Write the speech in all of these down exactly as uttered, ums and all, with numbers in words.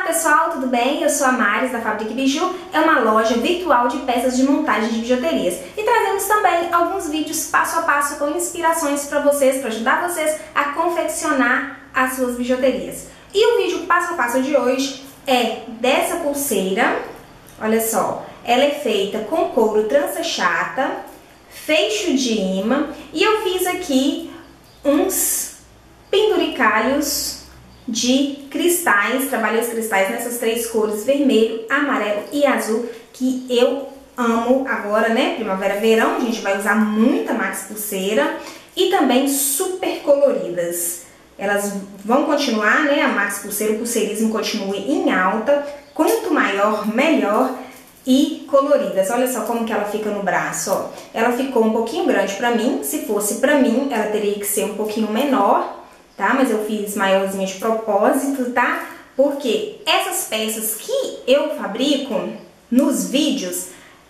pessoal, tudo bem? Eu sou a Maris da Fábrica Biju, é uma loja virtual de peças de montagem de bijuterias e trazemos também alguns vídeos passo a passo com inspirações para vocês, para ajudar vocês a confeccionar as suas bijuterias. E o vídeo passo a passo de hoje é dessa pulseira, olha só, ela é feita com couro trança chata, fecho de imã e eu fiz aqui uns penduricalhos de cristais, trabalhei os cristais nessas três cores, vermelho, amarelo e azul, que eu amo agora, né? Primavera, verão, a gente vai usar muita Max Pulseira e também super coloridas. Elas vão continuar, né? A Max Pulseira, o pulseirismo continue em alta, quanto maior, melhor. E coloridas, olha só como que ela fica no braço, ó. Ela ficou um pouquinho grande pra mim, se fosse pra mim, ela teria que ser um pouquinho menor, tá? Mas eu fiz maiorzinha de propósito, tá? Porque essas peças que eu fabrico nos vídeos,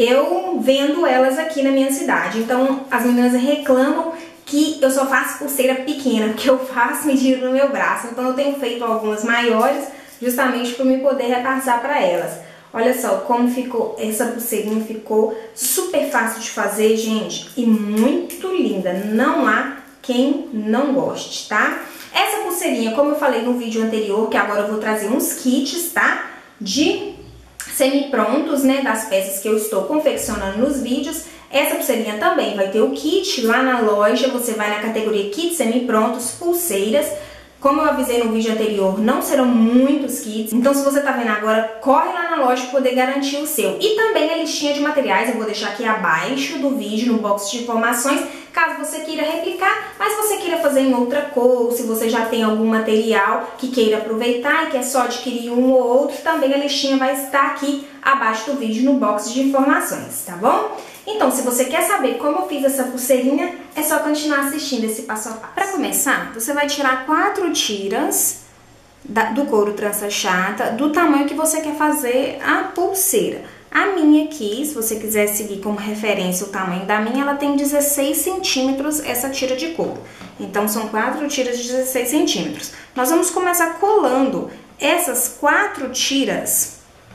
eu vendo elas aqui na minha cidade. Então, as meninas reclamam que eu só faço pulseira pequena, que eu faço medida no meu braço. Então, eu tenho feito algumas maiores, justamente para me poder repassar para elas. Olha só como ficou, essa pulseirinha ficou super fácil de fazer, gente, e muito linda. Não há quem não goste, tá? Essa pulseirinha, como eu falei no vídeo anterior, que agora eu vou trazer uns kits, tá? De semi-prontos, né, das peças que eu estou confeccionando nos vídeos. Essa pulseirinha também vai ter o kit lá na loja, você vai na categoria kit semi-prontos, pulseiras. Como eu avisei no vídeo anterior, não serão muitos kits, então se você tá vendo agora, corre lá na loja para poder garantir o seu. E também a listinha de materiais, eu vou deixar aqui abaixo do vídeo, no box de informações, caso você queira replicar, mas você queira fazer em outra cor, ou se você já tem algum material que queira aproveitar e quer só adquirir um ou outro, também a listinha vai estar aqui abaixo do vídeo no box de informações, tá bom? Então, se você quer saber como eu fiz essa pulseirinha, é só continuar assistindo esse passo a passo. Para começar, você vai tirar quatro tiras da, do couro trança chata, do tamanho que você quer fazer a pulseira. A minha aqui, se você quiser seguir como referência o tamanho da minha, ela tem dezesseis centímetros essa tira de couro. Então, são quatro tiras de dezesseis centímetros. Nós vamos começar colando essas quatro tiras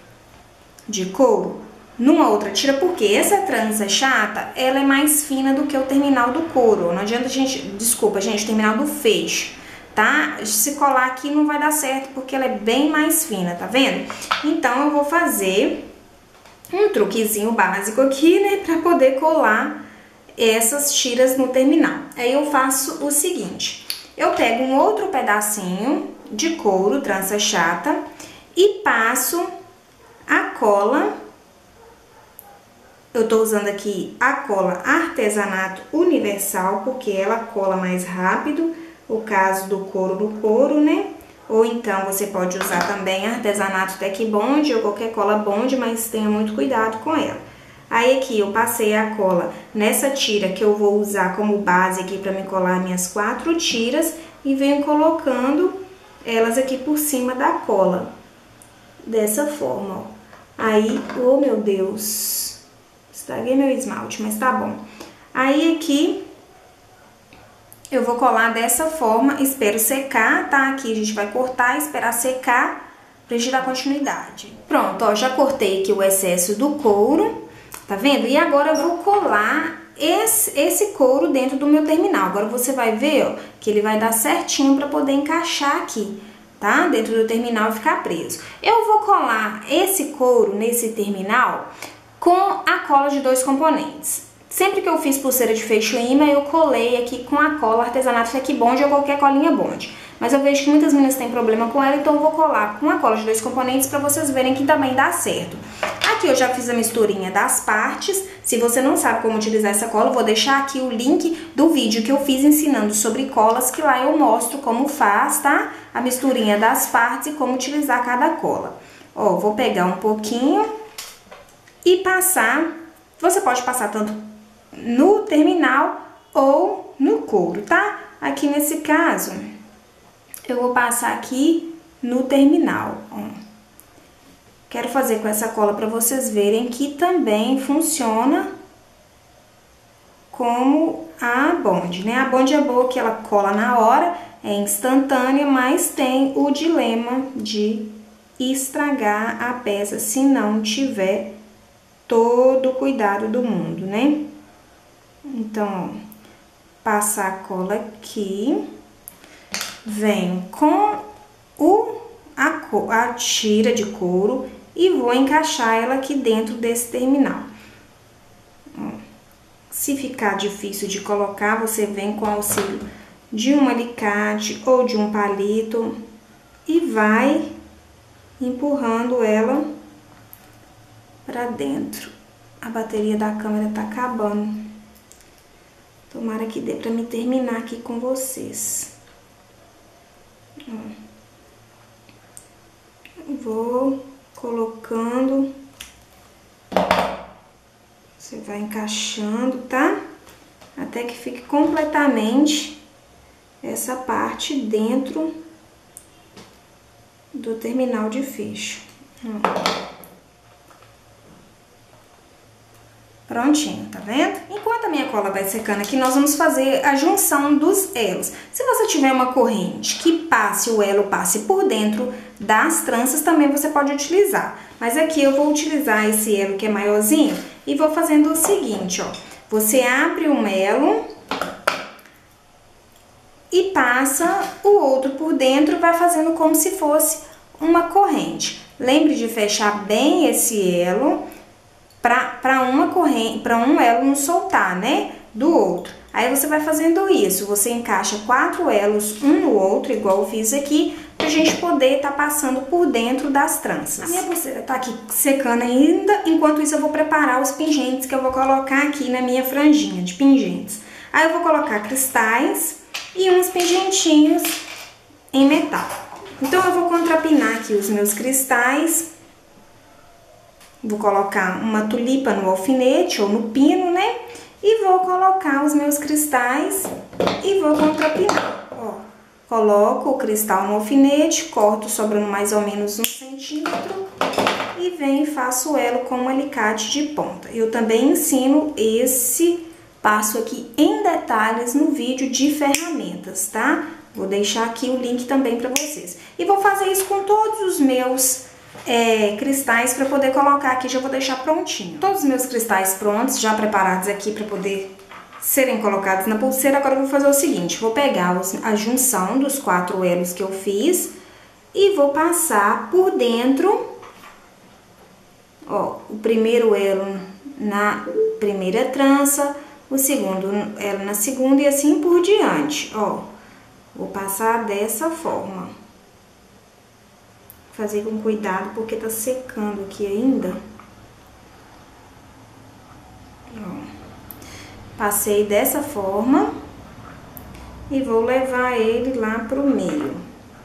de couro numa outra tira, porque essa trança chata, ela é mais fina do que o terminal do couro. Não adianta a gente, desculpa, gente, o terminal do fecho, tá? Se colar aqui não vai dar certo, porque ela é bem mais fina, tá vendo? Então, eu vou fazer um truquezinho básico aqui, né, pra poder colar essas tiras no terminal. Aí, eu faço o seguinte, eu pego um outro pedacinho de couro, trança chata, e passo a cola. Eu tô usando aqui a cola Artesanato Universal, porque ela cola mais rápido, o caso do couro do couro, né? Ou então, você pode usar também Artesanato Tec Bond ou qualquer cola Bond, mas tenha muito cuidado com ela. Aí, aqui, eu passei a cola nessa tira que eu vou usar como base aqui pra me colar minhas quatro tiras e venho colocando elas aqui por cima da cola. Dessa forma, ó. Aí, oh meu Deus, estraguei meu esmalte, mas tá bom. Aí, aqui, eu vou colar dessa forma, espero secar, tá? Aqui a gente vai cortar, esperar secar pra gente dar continuidade. Pronto, ó, já cortei aqui o excesso do couro, tá vendo? E agora eu vou colar esse, esse couro dentro do meu terminal. Agora você vai ver, ó, que ele vai dar certinho pra poder encaixar aqui, tá? Dentro do terminal e ficar preso. Eu vou colar esse couro nesse terminal com a cola de dois componentes. Sempre que eu fiz pulseira de fecho imã, eu colei aqui com a cola Artesanato Tec Bond ou qualquer colinha Bond. Mas eu vejo que muitas meninas têm problema com ela, então eu vou colar com a cola de dois componentes para vocês verem que também dá certo. Aqui eu já fiz a misturinha das partes. Se você não sabe como utilizar essa cola, eu vou deixar aqui o link do vídeo que eu fiz ensinando sobre colas, que lá eu mostro como faz, tá? A misturinha das partes e como utilizar cada cola. Ó, vou pegar um pouquinho e passar, você pode passar tanto no terminal ou no couro, tá? Aqui nesse caso, eu vou passar aqui no terminal, ó. Quero fazer com essa cola pra vocês verem que também funciona como a Bond, né? A Bond é boa que ela cola na hora, é instantânea, mas tem o dilema de estragar a peça se não tiver todo o cuidado do mundo, né? Então, ó, passar a cola aqui, venho com o, a, a tira de couro e vou encaixar ela aqui dentro desse terminal. Ó, se ficar difícil de colocar, você vem com auxílio de um alicate ou de um palito e vai empurrando ela pra dentro. A bateria da câmera tá acabando. Tomara que dê pra me terminar aqui com vocês. Ó. Vou colocando. Você vai encaixando, tá? Até que fique completamente essa parte dentro do terminal de fecho. Ó. Prontinho, tá vendo? Enquanto a minha cola vai secando aqui, nós vamos fazer a junção dos elos. Se você tiver uma corrente que passe, o elo passe por dentro das tranças, também você pode utilizar. Mas aqui eu vou utilizar esse elo que é maiorzinho e vou fazendo o seguinte, ó. Você abre um elo e passa o outro por dentro, vai fazendo como se fosse uma corrente. Lembre de fechar bem esse elo para uma corrente, para um elo não soltar, né, do outro. Aí você vai fazendo isso, você encaixa quatro elos um no outro, igual eu fiz aqui, pra gente poder tá passando por dentro das tranças. A minha pulseira tá aqui secando ainda, enquanto isso eu vou preparar os pingentes que eu vou colocar aqui na minha franjinha de pingentes. Aí eu vou colocar cristais e uns pingentinhos em metal. Então eu vou contrapinar aqui os meus cristais. Vou colocar uma tulipa no alfinete ou no pino, né? E vou colocar os meus cristais e vou contrapinar. Ó, coloco o cristal no alfinete, corto sobrando mais ou menos um centímetro e venho e faço o elo com um alicate de ponta. Eu também ensino esse passo aqui em detalhes no vídeo de ferramentas, tá? Vou deixar aqui o link também para vocês. E vou fazer isso com todos os meus É, cristais para poder colocar aqui, já vou deixar prontinho. Todos os meus cristais prontos, já preparados aqui para poder serem colocados na pulseira. Agora eu vou fazer o seguinte, vou pegar os, a junção dos quatro elos que eu fiz e vou passar por dentro, ó, o primeiro elo na primeira trança, o segundo elo na segunda e assim por diante, ó. Vou passar dessa forma. Fazer com cuidado, porque tá secando aqui ainda. Ó. Passei dessa forma e vou levar ele lá pro meio.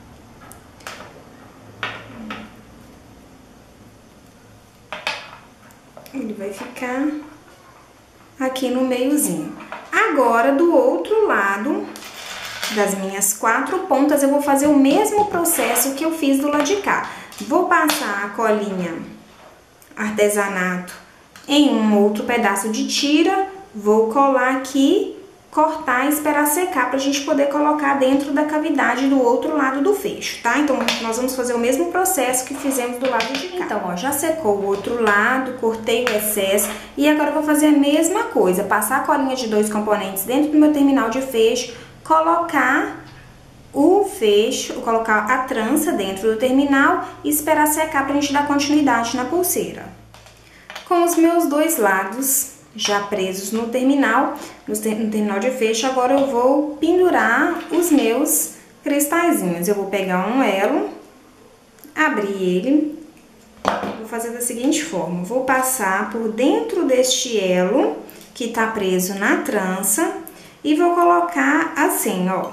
Ele vai ficar aqui no meiozinho. Agora, do outro lado das minhas quatro pontas, eu vou fazer o mesmo processo que eu fiz do lado de cá. Vou passar a colinha artesanato em um outro pedaço de tira, vou colar aqui, cortar e esperar secar pra gente poder colocar dentro da cavidade do outro lado do fecho, tá? Então, nós vamos fazer o mesmo processo que fizemos do lado de cá. Então, ó, já secou o outro lado, cortei o excesso e agora eu vou fazer a mesma coisa, passar a colinha de dois componentes dentro do meu terminal de fecho, colocar o fecho, colocar a trança dentro do terminal e esperar secar pra gente dar continuidade na pulseira. Com os meus dois lados já presos no terminal, no terminal de fecho, agora eu vou pendurar os meus cristalzinhos. Eu vou pegar um elo, abrir ele, vou fazer da seguinte forma, vou passar por dentro deste elo que tá preso na trança, e vou colocar assim, ó,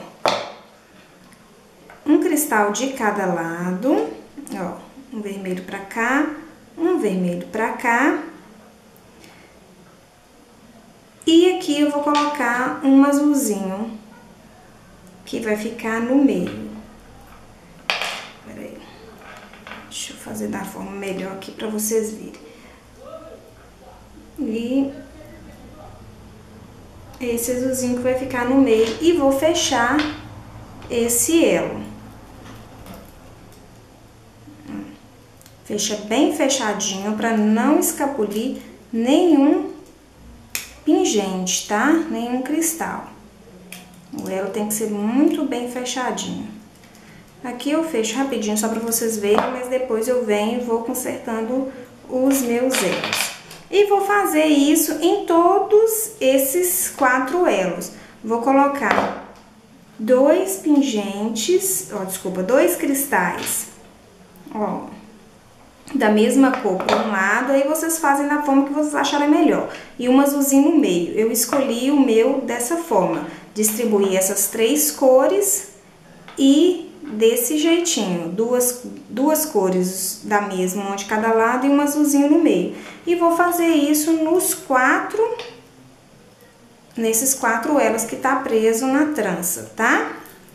um cristal de cada lado, ó, um vermelho pra cá, um vermelho pra cá. E aqui eu vou colocar um azulzinho, que vai ficar no meio. Peraí, deixa eu fazer da forma melhor aqui pra vocês verem. E esse azulzinho que vai ficar no meio e vou fechar esse elo. Fecha bem fechadinho para não escapulir nenhum pingente, tá? Nenhum cristal. O elo tem que ser muito bem fechadinho. Aqui eu fecho rapidinho só para vocês verem, mas depois eu venho e vou consertando os meus elos. E vou fazer isso em todos esses quatro elos. Vou colocar dois pingentes, ó, desculpa, dois cristais, ó, da mesma cor para um lado, aí vocês fazem da forma que vocês acharem melhor. E um azulzinho no meio. Eu escolhi o meu dessa forma. Distribuí essas três cores e desse jeitinho. Duas, duas cores da mesma, uma de cada lado e um azulzinho no meio. E vou fazer isso nos quatro, nesses quatro elos que tá preso na trança, tá?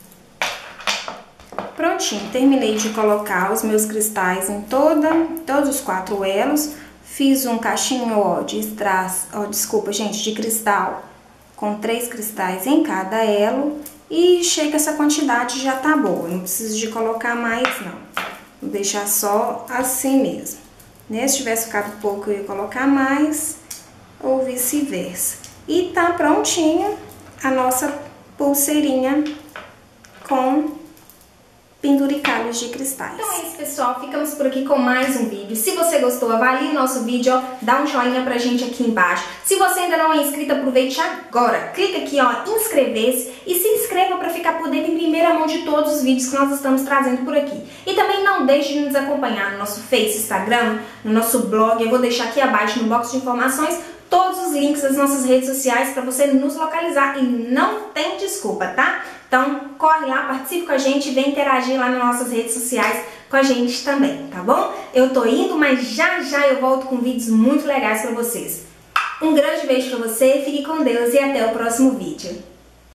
Prontinho, terminei de colocar os meus cristais em toda, todos os quatro elos. Fiz um cachinho, ó, de strass, ó, desculpa, gente, de cristal, com três cristais em cada elo. E chega essa quantidade, já tá boa, não preciso de colocar mais, não. Vou deixar só assim mesmo. Né? Se tivesse ficado pouco, eu ia colocar mais, ou vice-versa. E tá prontinha a nossa pulseirinha com penduricalhos de cristais. Então é isso, pessoal, ficamos por aqui com mais um vídeo. Se você gostou, avalie o nosso vídeo, ó, dá um joinha pra gente aqui embaixo. Se você ainda não é inscrito, aproveite agora, clica aqui, ó, inscrever-se e se inscreva para ficar por dentro em primeira mão de todos os vídeos que nós estamos trazendo por aqui. E também não deixe de nos acompanhar no nosso Face, Instagram, no nosso blog. Eu vou deixar aqui abaixo no box de informações todos os links das nossas redes sociais para você nos localizar e não tem desculpa, tá? Então, corre lá, participe com a gente, vem interagir lá nas nossas redes sociais com a gente também, tá bom? Eu tô indo, mas já já eu volto com vídeos muito legais para vocês. Um grande beijo para você, fique com Deus e até o próximo vídeo.